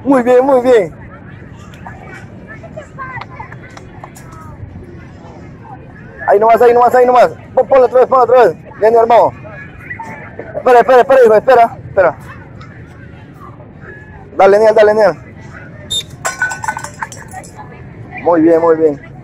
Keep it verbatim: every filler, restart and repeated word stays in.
Muy bien, muy bien. Ahí nomás, ahí nomás, ahí nomás. Ponlo otra vez, ponlo otra vez. Bien, hermano. Espera, espera, espera, hijo, espera, espera. Dale, Niel, dale, Niel. Muy bien, muy bien.